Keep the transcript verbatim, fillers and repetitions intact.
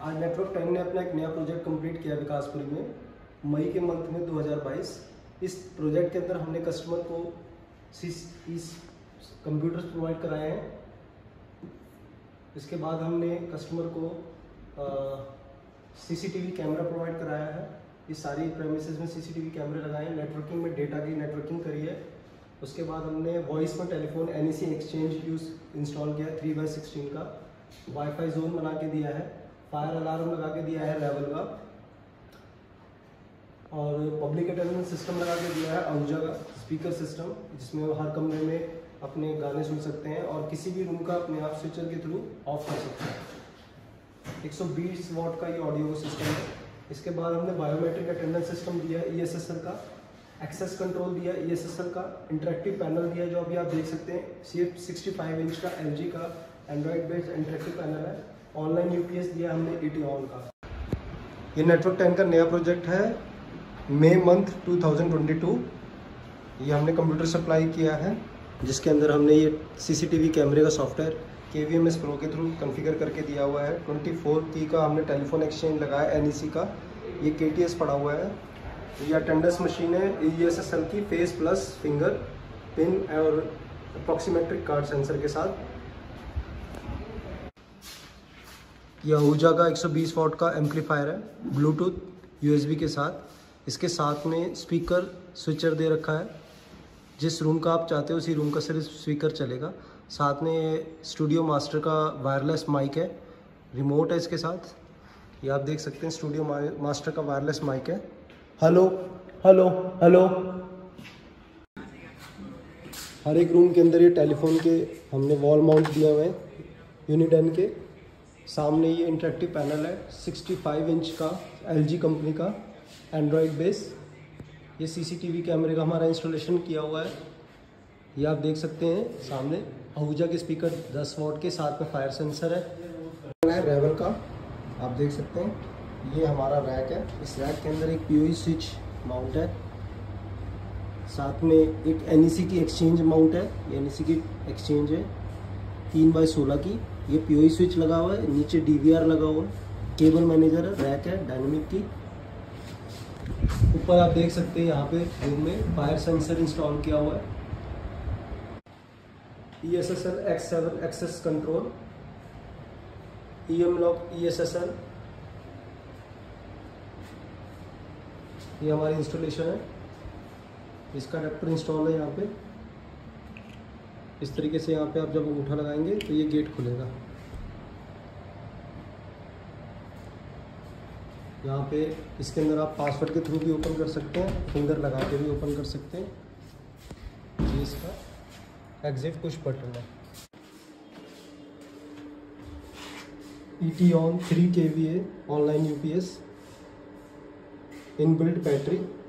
आज network ten ने अपना एक नया प्रोजेक्ट कंप्लीट किया विकासपुरी में मई के मंथ में दो हज़ार बाईस। इस प्रोजेक्ट के अंदर हमने कस्टमर को इस कंप्यूटर्स प्रोवाइड कराए हैं। इसके बाद हमने कस्टमर को सीसीटीवी कैमरा प्रोवाइड कराया है। इस सारी प्रेमिसेस में सीसीटीवी कैमरे लगाए हैं। नेटवर्किंग में डेटा की नेटवर्किंग करी है। उसके बाद हमने वॉइस में telephone NEC exchange use install किया है थ्री बाई सिक्सटीन का। वाईफाई जोन बना के दिया है। फायर अलार्म लगा के दिया है रेवल का, और पब्लिक अटेंडेंस सिस्टम लगा के दिया है आहूजा का स्पीकर सिस्टम, जिसमें वो हर कमरे में अपने गाने सुन सकते हैं और किसी भी रूम का अपने आप स्विचर के थ्रू ऑफ कर सकते हैं। एक सौ बीस वॉट का ये ऑडियो सिस्टम है। इसके बाद हमने बायोमेट्रिक अटेंडेंस सिस्टम दिया है ई एस एस एल का, एक्सेस कंट्रोल दिया ई एस एस एल का, इंटरेक्टिव पैनल दिया जो अभी आप देख सकते हैं। सिर्फ सिक्सटी फाइव इंच का एल जी का एंड्रॉइड बेस्ड इंटरेक्टिव पैनल है। ऑनलाइन यू पी एस दिया हमने ई टी ऑन का। ये नेटवर्क टेन का नया प्रोजेक्ट है May month two thousand twenty two. ये हमने कंप्यूटर सप्लाई किया है, जिसके अंदर हमने ये सी सी टी वी कैमरे का सॉफ्टवेयर के वी एम एस प्रो के थ्रू कॉन्फ़िगर करके दिया हुआ है। ट्वेंटी फोर की का हमने टेलीफोन एक्सचेंज लगाया एन ई सी का। ये के टी एस पड़ा हुआ है। ये अटेंडेंस मशीन है ई एस एस एल की, फेस प्लस फिंगर पिन और अप्रॉक्सीमेट्रिक कार्ड सेंसर के साथ। यह आहूजा का एक सौ बीस वॉट का एम्पलीफायर है ब्लूटूथ यू एस बी के साथ। इसके साथ में स्पीकर स्विचर दे रखा है। जिस रूम का आप चाहते हो उसी रूम का सिर्फ स्पीकर चलेगा। साथ में स्टूडियो मास्टर का वायरलेस माइक है, रिमोट है इसके साथ। ये आप देख सकते हैं स्टूडियो मास्टर का वायरलेस माइक है। Hello hello hello. हर एक रूम के अंदर ये टेलीफोन के हमने वॉल माउंट दिए हुए हैं यूनिडेन के। सामने ये इंटरेक्टिव पैनल है सिक्सटी फाइव इंच का एल जी कंपनी का एंड्रॉयड बेस। ये सी सी टी वी कैमरे का हमारा इंस्टॉलेशन किया हुआ है। ये आप देख सकते हैं सामने आहूजा के स्पीकर दस वॉट के साथ में फायर सेंसर है रेवल का, आप देख सकते हैं। ये हमारा रैक है। इस रैक के अंदर एक P O E switch mount है। साथ में एक एन ई सी की एक्सचेंज माउंट है। ये एन ई सी की एक्सचेंज है तीन बाई सोलह की। ये पी ओ ई स्विच लगा हुआ है। नीचे डी वी आर लगा हुआ है। केबल मैनेजर है। रैक है डायनेमिक की। ऊपर आप देख सकते हैं यहाँ पे रूम में फायर सेंसर इंस्टॉल किया हुआ है। E S S L X seven access control, E M lock E S S L. ये हमारी इंस्टॉलेशन है। इसका अडेप्टर इंस्टॉल है यहाँ पे। इस तरीके से यहाँ पे आप जब अंगूठा लगाएंगे तो ये गेट खुलेगा। यहाँ पे इसके अंदर आप पासवर्ड के थ्रू भी ओपन कर सकते हैं, फिंगर लगा के भी ओपन कर सकते हैं। ये इसका एग्जिट पुश बटन है। E T on three K V A online U P S, inbuilt battery.